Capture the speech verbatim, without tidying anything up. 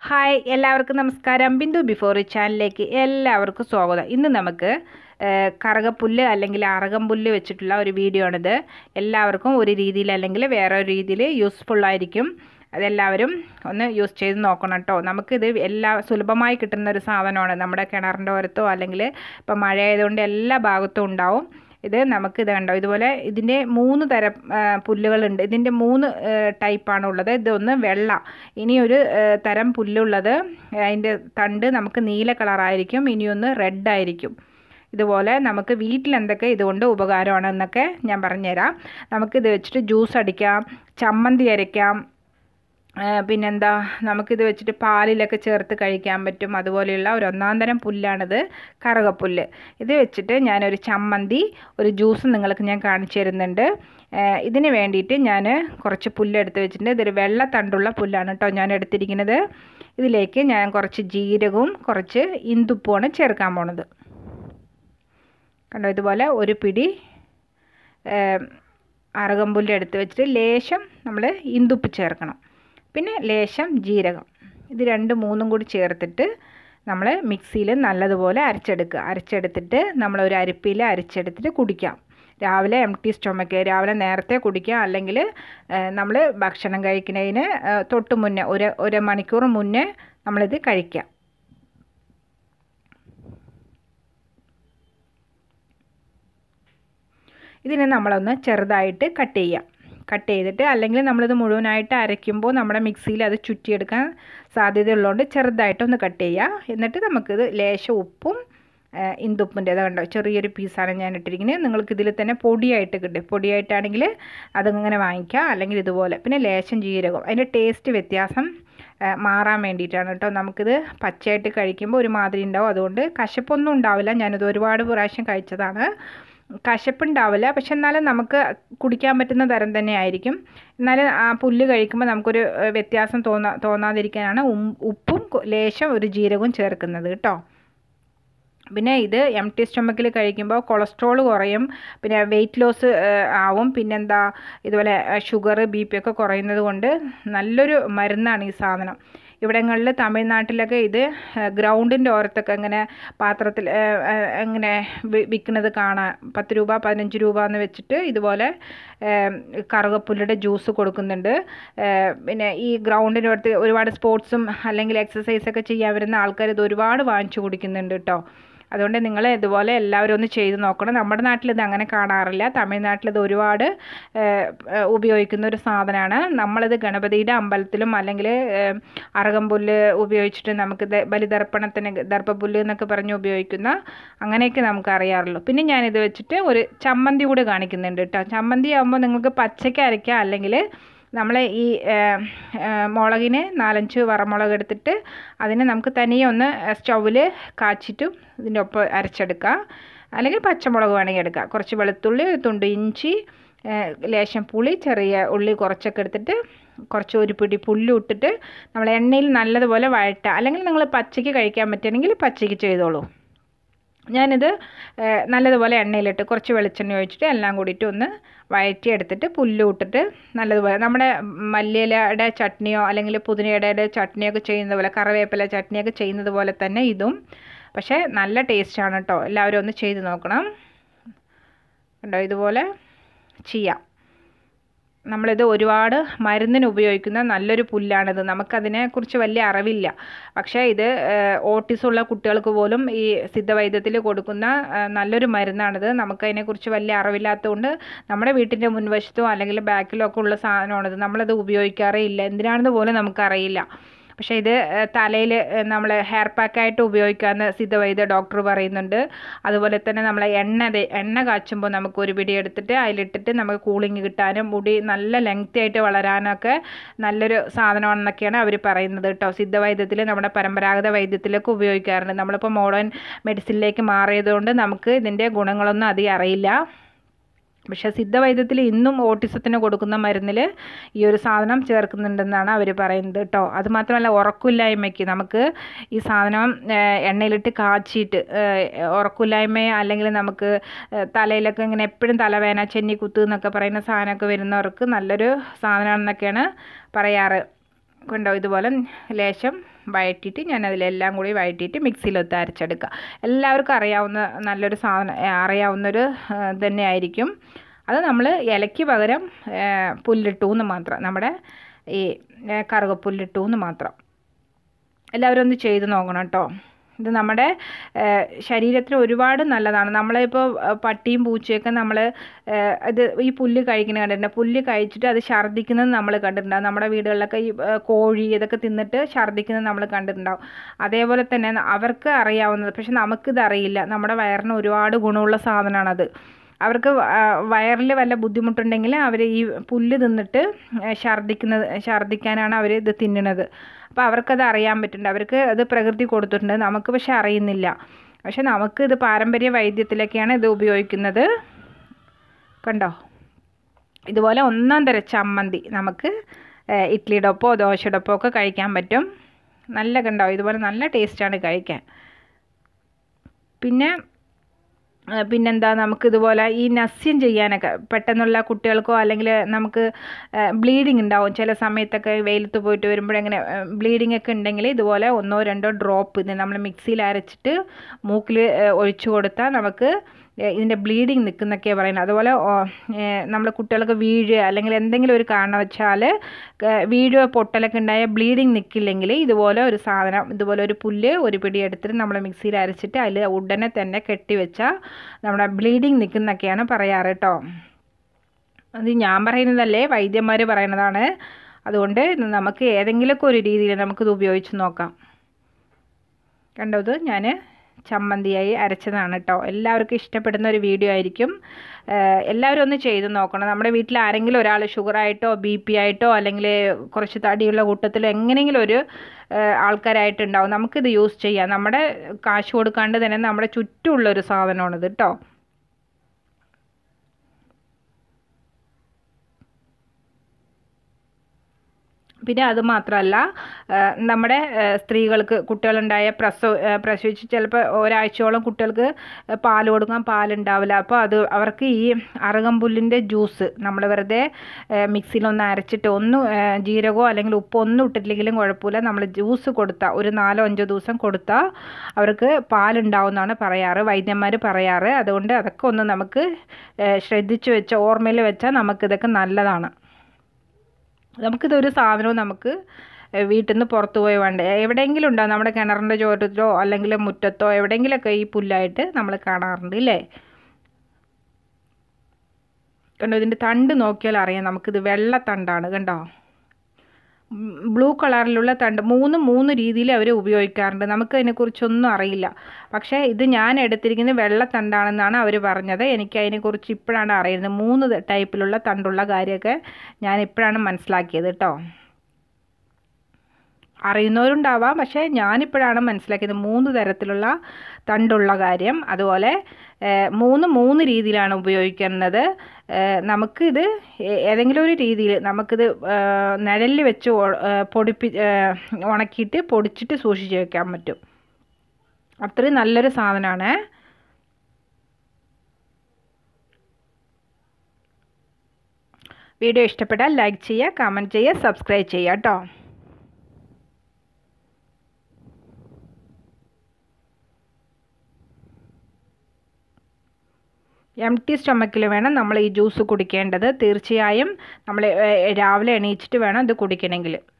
Hi എല്ലാവർക്കും നമസ്കാരം. Bindu before ചാനലിലേക്ക് എല്ലാവർക്കും സ്വാഗതം. ഇന്ന് നമുക്ക് കറുകപ്പുല്ല് അല്ലെങ്കിൽ അറകംപുല്ല് വെച്ചിട്ടുള്ള ഒരു വീഡിയോ ആണിത്. എല്ലാവർക്കും ഒരു രീതിയിൽ അല്ലെങ്കിൽ വേറൊരു രീതിയിൽ യൂസ്ഫുള്ളായിരിക്കും. അതെല്ലാവരും ഒന്ന് യൂസ് ചെയ്ത് നോക്കണം കേട്ടോ. നമുക്കിത് എല്ലാ സുലഭമായി കിട്ടുന്ന ഒരു സാധനമാണ്. നമ്മുടെ കിണറിൻ്റെ ഓരത്തോ അല്ലെങ്കിൽ ഇപ്പം മഴ ആയതുകൊണ്ട് എല്ലാ ഭാഗത്തും ഉണ്ടാവും. ഇത് നമുക്ക് ഇത് കണ്ടോ, ഇതുപോലെ ഇതിൻ്റെ മൂന്ന് തരം പുല്ലുകളുണ്ട്. ഇതിൻ്റെ മൂന്ന് ടൈപ്പാണ് ഉള്ളത്. ഇതൊന്ന് വെള്ള, ഇനി ഒരു തരം പുല്ലുള്ളത് അതിൻ്റെ തണ്ട് നമുക്ക് നീല കളറായിരിക്കും, ഇനിയൊന്ന് റെഡ് ആയിരിക്കും. ഇതുപോലെ നമുക്ക് വീട്ടിൽ എന്തൊക്കെ ഇതുകൊണ്ട് ഉപകാരമാണെന്നൊക്കെ ഞാൻ പറഞ്ഞുതരാം. നമുക്കിത് വെച്ചിട്ട് ജ്യൂസ് അടിക്കാം, ചമ്മന്തി അരയ്ക്കാം, പിന്നെന്താ നമുക്കിത് വെച്ചിട്ട് പാലിലൊക്കെ ചേർത്ത് കഴിക്കാൻ പറ്റും. അതുപോലെയുള്ള ഒരു ഒന്നാം തരം പുല്ലാണിത്, കറുകപ്പുല്ല്. ഇത് വെച്ചിട്ട് ഞാനൊരു ചമ്മന്തി, ഒരു ജ്യൂസ് നിങ്ങൾക്ക് ഞാൻ കാണിച്ചു തരുന്നുണ്ട്. ഇതിന് വേണ്ടിയിട്ട് ഞാൻ കുറച്ച് പുല്ലെടുത്ത് വെച്ചിട്ടുണ്ട്. ഇതൊരു വെള്ള തണ്ടുള്ള പുല്ലാണ് കേട്ടോ ഞാൻ എടുത്തിരിക്കുന്നത്. ഇതിലേക്ക് ഞാൻ കുറച്ച് ജീരകവും കുറച്ച് ഇന്ദുപ്പുമാണ് ചേർക്കാൻ പോണത്. കണ്ടോ, ഇതുപോലെ ഒരു പിടി അറകംപുല്ല് എടുത്ത് വെച്ചിട്ട് ലേശം നമ്മൾ ഇന്ദുപ്പ് ചേർക്കണം, പിന്നെ ലേശം ജീരകം. ഇത് രണ്ട് മൂന്നും കൂടി ചേർത്തിട്ട് നമ്മൾ മിക്സിയിൽ നല്ലതുപോലെ അരച്ചെടുക്കുക. അരച്ചെടുത്തിട്ട് നമ്മളൊരു അരിപ്പിയിൽ അരച്ചെടുത്തിട്ട് കുടിക്കാം. രാവിലെ എം ടി സ്റ്റൊമക്ക്, രാവിലെ നേരത്തെ കുടിക്കുക, അല്ലെങ്കിൽ നമ്മൾ ഭക്ഷണം കഴിക്കുന്നതിന് തൊട്ട് മുന്നേ ഒരു ഒരു മണിക്കൂർ മുന്നേ നമ്മളിത് കഴിക്കാം. ഇതിനെ നമ്മളൊന്ന് ചെറുതായിട്ട് കട്ട് ചെയ്യാം. കട്ട് ചെയ്തിട്ട്, അല്ലെങ്കിൽ നമ്മളിത് മുഴുവനായിട്ട് അരയ്ക്കുമ്പോൾ നമ്മുടെ മിക്സിയിൽ അത് ചുറ്റിയെടുക്കാൻ സാധ്യതയുള്ളതുകൊണ്ട് ചെറുതായിട്ടൊന്ന് കട്ട് ചെയ്യുക. എന്നിട്ട് നമുക്കിത് ലേശം ഉപ്പും ഇന്ദുപ്പിൻ്റെ അത് കണ്ടോ ചെറിയൊരു പീസാണ് ഞാൻ ഇട്ടിരിക്കുന്നത്. നിങ്ങൾക്ക് ഇതിൽ തന്നെ പൊടിയായിട്ട് കിട്ടും. പൊടിയായിട്ടാണെങ്കിൽ അതിങ്ങനെ വാങ്ങിക്കുക, അല്ലെങ്കിൽ ഇതുപോലെ. പിന്നെ ലേശം ജീരകം, അതിൻ്റെ ടേസ്റ്റ് വ്യത്യാസം മാറാൻ വേണ്ടിയിട്ടാണ് കേട്ടോ. നമുക്കിത് പച്ചയായിട്ട് കഴിക്കുമ്പോൾ ഒരു മാതിരി ഉണ്ടാവും, അതുകൊണ്ട് കശപ്പൊന്നും ഉണ്ടാവില്ല. ഞാനിത് ഒരുപാട് പ്രാവശ്യം കഴിച്ചതാണ്. കശപ്പുണ്ടാവില്ല, പക്ഷെ എന്നാലും നമുക്ക് കുടിക്കാൻ പറ്റുന്ന തരം തന്നെ ആയിരിക്കും. എന്നാലും ആ പുല്ല് കഴിക്കുമ്പോൾ നമുക്കൊരു വ്യത്യാസം തോന്നാ തോന്നാതിരിക്കാനാണ് ഉപ്പും ലേശം ഒരു ജീരകവും ചേർക്കുന്നത് കേട്ടോ. പിന്നെ ഇത് എം ടി സ്റ്റൊമക്കിൽ കഴിക്കുമ്പോൾ കൊളസ്ട്രോൾ കുറയും, പിന്നെ വെയിറ്റ് ലോസ് ആവും. പിന്നെന്താ ഇതുപോലെ ഷുഗർ ബി പി ഒക്കെ കുറയുന്നത് കൊണ്ട് നല്ലൊരു മരുന്നാണ് ഈ സാധനം. ഇവിടങ്ങളിൽ തമിഴ്നാട്ടിലൊക്കെ ഇത് ഗ്രൗണ്ടിൻ്റെ ഓരത്തൊക്കെ ഇങ്ങനെ പാത്രത്തിൽ ഇങ്ങനെ വിൽക്കുന്നത് കാണാം. പത്ത് രൂപ പതിനഞ്ച് രൂപ എന്ന് വെച്ചിട്ട് ഇതുപോലെ കറുകപ്പുല്ലുടെ ജ്യൂസ് കൊടുക്കുന്നുണ്ട്. പിന്നെ ഈ ഗ്രൗണ്ടിൻ്റെ ഓരത്ത് ഒരുപാട് സ്പോർട്സും അല്ലെങ്കിൽ എക്സസൈസൊക്കെ ചെയ്യാൻ വരുന്ന ആൾക്കാർ ഇത് ഒരുപാട് വാങ്ങിച്ചു കുടിക്കുന്നുണ്ട് കേട്ടോ. അതുകൊണ്ട് നിങ്ങൾ ഇതുപോലെ എല്ലാവരും ഒന്ന് ചെയ്ത് നോക്കണം. നമ്മുടെ നാട്ടിലിത് അങ്ങനെ കാണാറില്ല. തമിഴ്നാട്ടിലിത് ഒരുപാട് ഉപയോഗിക്കുന്ന ഒരു സാധനമാണ്. നമ്മളിത് ഗണപതിയുടെ അമ്പലത്തിലും അല്ലെങ്കിൽ അറകംപുല്ല് ഉപയോഗിച്ചിട്ട് നമുക്ക് ബലിതർപ്പണത്തിന് ദർഭപുല്ല് എന്നൊക്കെ പറഞ്ഞ് ഉപയോഗിക്കുന്ന അങ്ങനെയൊക്കെ നമുക്ക് അറിയാറുള്ളൂ. പിന്നെ ഞാനിത് വെച്ചിട്ട് ഒരു ചമ്മന്തി കൂടെ കാണിക്കുന്നുണ്ട് കേട്ടോ. ചമ്മന്തി ആകുമ്പോൾ നിങ്ങൾക്ക് പച്ചയ്ക്ക് അരയ്ക്കാം, അല്ലെങ്കിൽ നമ്മൾ ഈ മുളകിന് നാലഞ്ച് വറമുളക് എടുത്തിട്ട് അതിനെ നമുക്ക് തനിയെ ഒന്ന് സ്റ്റൗവിൽ കാച്ചിട്ടും ഇതിൻ്റെ ഒപ്പം അരച്ചെടുക്കുക, അല്ലെങ്കിൽ പച്ചമുളക് വേണമെങ്കിൽ എടുക്കുക. കുറച്ച് വെളുത്തുള്ളി, ഒരു തുണ്ട് ഇഞ്ചി, ലേശം പുളി, ചെറിയ ഉള്ളി കുറച്ചൊക്കെ എടുത്തിട്ട് കുറച്ച് ഒരു പിടി പുല്ല് ഇട്ടിട്ട് നമ്മൾ എണ്ണയിൽ നല്ലതുപോലെ വഴറ്റുക. അല്ലെങ്കിൽ നിങ്ങൾ പച്ചയ്ക്ക് കഴിക്കാൻ പറ്റുകയാണെങ്കിൽ പച്ചയ്ക്ക് ചെയ്തോളൂ. ഞാനിത് നല്ലതുപോലെ എണ്ണയിലിട്ട് കുറച്ച് വെളിച്ചെണ്ണ ഒഴിച്ചിട്ട് എല്ലാം കൂടിയിട്ട് ഒന്ന് വഴറ്റി എടുത്തിട്ട് പുല്ല് ഇട്ടിട്ട് നല്ലതുപോലെ നമ്മുടെ മല്ലിയിലയുടെ ചട്നിയോ അല്ലെങ്കിൽ പുതിനയുടെ ചട്നിയോ ഒക്കെ ചെയ്യുന്നത് പോലെ, കറിവേപ്പില ചട്നിയൊക്കെ ചെയ്യുന്നത് പോലെ തന്നെ ഇതും. പക്ഷേ നല്ല ടേസ്റ്റാണ് കേട്ടോ. എല്ലാവരും ഒന്ന് ചെയ്ത് നോക്കണം കേട്ടോ. ഇതുപോലെ ചെയ്യാം. നമ്മളിത് ഒരുപാട് മരുന്നിന് ഉപയോഗിക്കുന്ന നല്ലൊരു പുല്ലാണിത്. നമുക്കതിനെക്കുറിച്ച് വലിയ അറിവില്ല, പക്ഷേ ഇത് ഓട്ടിസമുള്ള കുട്ടികൾക്ക് പോലും ഈ സിദ്ധവൈദ്യത്തിൽ കൊടുക്കുന്ന നല്ലൊരു മരുന്നാണിത്. നമുക്കതിനെക്കുറിച്ച് വലിയ അറിവില്ലാത്തതുകൊണ്ട് നമ്മുടെ വീട്ടിൻ്റെ മുൻവശത്തോ അല്ലെങ്കിൽ ബാക്കിലോ ഒക്കെ ഉള്ള സാധനമാണിത്. നമ്മളത് ഉപയോഗിക്കാറേ ഇല്ല, എന്തിനാണെന്ന് പോലും നമുക്കറിയില്ല. പക്ഷേ ഇത് തലയിൽ നമ്മൾ ഹെയർ പാക്കായിട്ട് ഉപയോഗിക്കാമെന്ന് സിദ്ധവൈദ്യ ഡോക്ടർ പറയുന്നുണ്ട്. അതുപോലെ തന്നെ നമ്മൾ എണ്ണ എണ്ണ കാച്ചുമ്പോൾ നമുക്ക് ഒരു പിടി എടുത്തിട്ട് അതിലിട്ടിട്ട് നമുക്ക് കൂളിങ് കിട്ടാനും മുടി നല്ല ലെങ്തി ആയിട്ട് വളരാനൊക്കെ നല്ലൊരു സാധനമാണെന്നൊക്കെയാണ് അവർ പറയുന്നത് കേട്ടോ. സിദ്ധവൈദ്യത്തിൽ നമ്മുടെ പരമ്പരാഗത വൈദ്യത്തിലൊക്കെ ഉപയോഗിക്കാറുണ്ട്. നമ്മളിപ്പോൾ മോഡേൺ മെഡിസിനിലേക്ക് മാറിയതുകൊണ്ട് നമുക്ക് ഇതിൻ്റെ ഗുണങ്ങളൊന്നും അധികം അറിയില്ല. പക്ഷേ സിദ്ധവൈദ്യത്തിൽ ഇന്നും ഓട്ടിസത്തിന് കൊടുക്കുന്ന മരുന്നിൽ ഈ ഒരു സാധനം ചേർക്കുന്നുണ്ടെന്നാണ് അവർ പറയുന്നത് കേട്ടോ. അതുമാത്രമല്ല ഉറക്കമില്ലായ്മയ്ക്ക് നമുക്ക് ഈ സാധനം എണ്ണയിലിട്ട് കാച്ചിയിട്ട് ഉറക്കമില്ലായ്മ അല്ലെങ്കിൽ നമുക്ക് തലയിലൊക്കെ ഇങ്ങനെ എപ്പോഴും തലവേദന, ചെന്നി കുത്ത് എന്നൊക്കെ പറയുന്ന സാധനമൊക്കെ വരുന്നവർക്ക് നല്ലൊരു സാധനമാണെന്നൊക്കെയാണ് പറയാറ്. കണ്ടോ, ഇതുപോലെ ലേശം വഴറ്റിയിട്ട് ഞാൻ അതിലെല്ലാം കൂടി വഴറ്റിയിട്ട് മിക്സിയിലൊത്ത് അരച്ചെടുക്കുക. എല്ലാവർക്കും അറിയാവുന്ന നല്ലൊരു സാധനം അറിയാവുന്നൊരു തന്നെ ആയിരിക്കും. അത് നമ്മൾ ഇലയ്ക്ക് പകരം പുല്ലിട്ടു എന്ന് മാത്രം, നമ്മുടെ ഈ കറുകപ്പുല്ലിട്ടു എന്ന് മാത്രം. എല്ലാവരും ഒന്ന് ചെയ്ത് നോക്കണം കേട്ടോ. ഇത് നമ്മുടെ ശരീരത്തിന് ഒരുപാട് നല്ലതാണ്. നമ്മളിപ്പോൾ പട്ടിയും പൂച്ചയൊക്കെ നമ്മൾ ഇത് ഈ പുല്ല് കഴിക്കുന്നത് കണ്ടിട്ടുണ്ട്. പുല്ല് കഴിച്ചിട്ട് അത് ഛർദ്ദിക്കുന്നത് നമ്മൾ കണ്ടിട്ടുണ്ടാകും. നമ്മുടെ വീടുകളിലൊക്കെ ഈ കോഴി ഇതൊക്കെ തിന്നിട്ട് ഛർദ്ദിക്കുന്നത് നമ്മൾ കണ്ടിട്ടുണ്ടാകും. അതേപോലെ തന്നെ അവർക്ക് അറിയാവുന്നത്, പക്ഷെ നമുക്കിത് അറിയില്ല. നമ്മുടെ വയറിന് ഒരുപാട് ഗുണമുള്ള സാധനമാണത്. അവർക്ക് വയറിൽ വല്ല ബുദ്ധിമുട്ടുണ്ടെങ്കിൽ അവർ ഈ പുല്ല് തിന്നിട്ട് ഛർദ്ദിക്കുന്നത് ഛർദ്ദിക്കാനാണ് അവർ ഇത് തിന്നണത്. അപ്പോൾ അവർക്കത് അറിയാൻ പറ്റുന്നുണ്ട്. അവർക്ക് അത് പ്രകൃതി കൊടുത്തിട്ടുണ്ട്, നമുക്ക് പക്ഷെ അറിയുന്നില്ല. പക്ഷെ നമുക്ക് ഇത് പാരമ്പര്യ വൈദ്യത്തിലൊക്കെയാണ് ഇത് ഉപയോഗിക്കുന്നത്. കണ്ടോ, ഇതുപോലെ ഒന്നാം തരം ചമ്മന്തി നമുക്ക് ഇഡ്ഡലിയുടെ ഒപ്പമോ ദോശയുടെ ഒപ്പമോ ഒക്കെ കഴിക്കാൻ പറ്റും. നല്ല കണ്ടോ, ഇതുപോലെ നല്ല ടേസ്റ്റാണ് കഴിക്കാൻ. പിന്നെ പിന്നെന്താ, നമുക്കിതുപോലെ ഈ നസ്യം ചെയ്യാനൊക്കെ പെട്ടെന്നുള്ള കുട്ടികൾക്കോ അല്ലെങ്കിൽ നമുക്ക് ബ്ലീഡിങ് ഉണ്ടാവും ചില സമയത്തൊക്കെ, വെയിലത്ത് പോയിട്ട് വരുമ്പോഴെങ്ങനെ ബ്ലീഡിങ് ഒക്കെ ഉണ്ടെങ്കിൽ ഇതുപോലെ ഒന്നോ രണ്ടോ ഡ്രോപ്പ് ഇത് നമ്മൾ മിക്സിയിൽ അരച്ചിട്ട് മൂക്കിൽ ഒഴിച്ചു കൊടുത്താൽ നമുക്ക് ഇതിൻ്റെ ബ്ലീഡിങ് നിൽക്കുന്നൊക്കെയാണ് പറയുന്നത്. അതുപോലെ നമ്മൾ കുട്ടികൾക്ക് വീഴുക അല്ലെങ്കിൽ എന്തെങ്കിലും ഒരു കാരണവശാൽ വീഴുക പൊട്ടലൊക്കെ ഉണ്ടായ ബ്ലീഡിങ് നിൽക്കില്ലെങ്കിൽ ഇതുപോലെ ഒരു സാധനം, ഇതുപോലെ ഒരു പുല്ല് ഒരു പിടി എടുത്തിട്ട് നമ്മൾ മിക്സിയിൽ അരച്ചിട്ട് അതിൽ ഉടനെ തന്നെ കെട്ടിവെച്ചാൽ നമ്മുടെ ബ്ലീഡിങ് നിൽക്കുന്നൊക്കെയാണ് പറയാറ് കേട്ടോ. അത് ഞാൻ പറയുന്നതല്ലേ, വൈദ്യന്മാർ പറയുന്നതാണ്. അതുകൊണ്ട് നമുക്ക് ഏതെങ്കിലുമൊക്കെ ഒരു രീതിയിൽ നമുക്കിത് ഉപയോഗിച്ച് നോക്കാം. കണ്ടോ, ഇത് ഞാൻ ചമ്മന്തിയായി അരച്ചതാണ് കേട്ടോ. എല്ലാവർക്കും ഇഷ്ടപ്പെടുന്ന ഒരു വീഡിയോ ആയിരിക്കും. എല്ലാവരും ഒന്ന് ചെയ്ത് നോക്കണം. നമ്മുടെ വീട്ടിൽ ആരെങ്കിലും ഒരാൾ ഷുഗറായിട്ടോ ബി പി ആയിട്ടോ അല്ലെങ്കിൽ കുറച്ച് തടിയുള്ള കൂട്ടത്തിലോ എങ്ങനെയെങ്കിലും ഒരു ആൾക്കാരായിട്ടുണ്ടാവും. നമുക്കിത് യൂസ് ചെയ്യാം. നമ്മുടെ കാശ് കൊടുക്കാണ്ട് തന്നെ നമ്മുടെ ചുറ്റുമുള്ളൊരു സാധനമാണിത് കേട്ടോ. പിന്നെ അത് മാത്രമല്ല, നമ്മുടെ സ്ത്രീകൾക്ക് കുട്ടികളുണ്ടായ പ്രസവ പ്രസവിച്ച് ചിലപ്പോൾ ഒരാഴ്ചയോളം കുട്ടികൾക്ക് പാൽ കൊടുക്കാൻ പാലുണ്ടാവില്ല. അപ്പോൾ അത് അവർക്ക് ഈ അറുകമ്പുല്ലിൻ്റെ ജ്യൂസ് നമ്മൾ വെറുതെ മിക്സിയിലൊന്ന് അരച്ചിട്ട് ഒന്ന് ജീരകമോ അല്ലെങ്കിൽ ഉപ്പോ ഒന്നും ഇട്ടിട്ടില്ലെങ്കിലും കുഴപ്പമില്ല, നമ്മൾ ജ്യൂസ് കൊടുത്താൽ ഒരു നാലോ അഞ്ചോ ദിവസം കൊടുത്താൽ അവർക്ക് പാലുണ്ടാവുമെന്നാണ് പറയാറ്, വൈദ്യന്മാർ പറയാറ്. അതുകൊണ്ട് അതൊക്കെ ഒന്ന് നമുക്ക് ശ്രദ്ധിച്ച് വെച്ച ഓർമ്മയിൽ വെച്ചാൽ നമുക്കിതൊക്കെ നല്ലതാണ്. നമുക്കിതൊരു സാധനവും നമുക്ക് വീട്ടിൽ നിന്ന് പുറത്ത് പോയി വേണ്ട, എവിടെയെങ്കിലും ഉണ്ടാകും. നമ്മുടെ കിണറിൻ്റെ ചോരത്തിലോ അല്ലെങ്കിൽ മുറ്റത്തോ എവിടെയെങ്കിലുമൊക്കെ ഈ പുല്ലായിട്ട് നമ്മൾ കാണാറുണ്ട് ഇല്ലേ. കണ്ടോ, ഇതിൻ്റെ തണ്ട് നോക്കിയാൽ അറിയാം നമുക്കിത് വെള്ളത്തണ്ടാണ്. കണ്ടോ, ബ്ലൂ കളറിലുള്ള തണ്ട്. മൂന്ന് മൂന്ന് രീതിയിൽ അവർ ഉപയോഗിക്കാറുണ്ട്. നമുക്ക് അതിനെക്കുറിച്ചൊന്നും അറിയില്ല. പക്ഷേ ഇത് ഞാൻ എടുത്തിരിക്കുന്നത് വെള്ളത്തണ്ടാണെന്നാണ് അവർ പറഞ്ഞത്. എനിക്ക് അതിനെക്കുറിച്ച് ഇപ്പോഴാണ് അറിയുന്നത്. മൂന്ന് ടൈപ്പിലുള്ള തണ്ടുള്ള കാര്യമൊക്കെ ഞാൻ ഇപ്പോഴാണ് മനസ്സിലാക്കിയത് കേട്ടോ. അറിയുന്നവരുണ്ടാവാം, പക്ഷേ ഞാനിപ്പോഴാണ് മനസ്സിലാക്കിയത് മൂന്ന് തരത്തിലുള്ള തണ്ടുള്ള കാര്യം. അതുപോലെ മൂന്ന് മൂന്ന് രീതിയിലാണ് ഉപയോഗിക്കുന്നത്. നമുക്കിത് ഏതെങ്കിലും ഒരു രീതിയിൽ നമുക്കിത് നിഴലിൽ വെച്ച് പൊടിപ്പി ഉണക്കിയിട്ട് പൊടിച്ചിട്ട് സൂക്ഷിച്ച് വയ്ക്കാൻ പറ്റും. അത്രയും നല്ലൊരു സാധനമാണ്. വീഡിയോ ഇഷ്ടപ്പെട്ടാൽ ലൈക്ക് ചെയ്യുക, കമൻറ്റ് ചെയ്യുക, സബ്സ്ക്രൈബ് ചെയ്യുക കേട്ടോ. എം ടി സ്റ്റൊമക്കിൽ വേണം നമ്മൾ ഈ ജ്യൂസ് കുടിക്കേണ്ടത്. തീർച്ചയായും നമ്മൾ രാവിലെ എണീച്ചിട്ട് വേണം ഇത് കുടിക്കണമെങ്കിൽ.